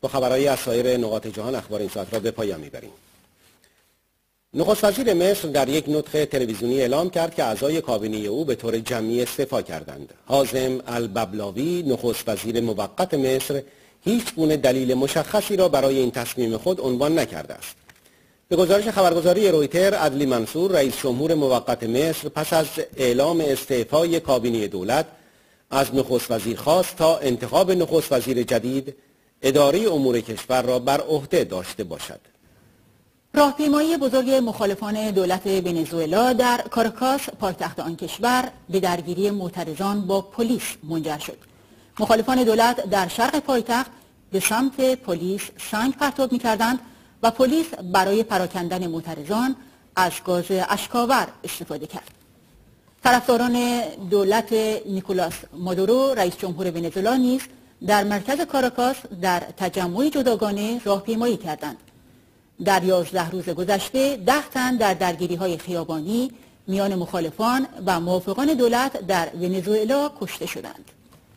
با خبرهای از سایر نقاط جهان اخبار این ساعت را به پایان میبریم. نخست وزیر مصر در یک نطق تلویزیونی اعلام کرد که اعضای کابینه او به طور جمعی استعفا کردند. حازم الببلاوی نخست وزیر موقت مصر هیچ گونه دلیل مشخصی را برای این تصمیم خود عنوان نکرده است. به گزارش خبرگزاری رویتر، عدلی منصور رئیس جمهور موقت مصر پس از اعلام استعفای کابینه دولت از نخست وزیر خواست تا انتخاب نخست وزیر جدید اداره امور کشور را بر عهده داشته باشد. راهپیمایی بزرگ مخالفان دولت ونزوئلا در کاراکاس پایتخت آن کشور به درگیری معترضان با پلیس منجر شد. مخالفان دولت در شرق پایتخت به سمت پلیس سنگ پرتاب می‌کردند و پلیس برای پراکندن معترضان از گاز اشک‌آور استفاده کرد. طرفداران دولت نیکولاس مادورو رئیس جمهور ونزوئلا نیز در مرکز کاراکاس در تجمعی جداگانه راهپیمایی کردند. در 11 روز گذشته 10 تن در درگیری‌های خیابانی میان مخالفان و موافقان دولت در ونزوئلا کشته شدند.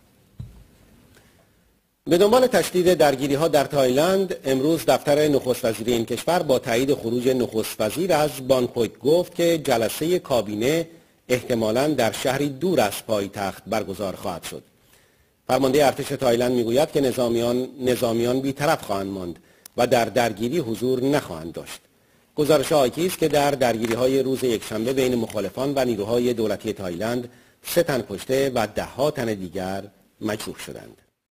به دنبال تشدید درگیری‌ها در تایلند، امروز دفتر نخست وزیری این کشور با تایید خروج نخست وزیر از بانکوک گفت که جلسه کابینه احتمالاً در شهری دور از پایتخت برگزار خواهد شد. فرمانده ارتش تایلند میگوید که نظامیان بی‌طرف خواهند ماند و در درگیری حضور نخواهند داشت. گزارش آیکی است که در درگیری‌های روز یکشنبه بین مخالفان و نیروهای دولتی تایلند 3 تن کشته و 10 تن دیگر مجروح شدند.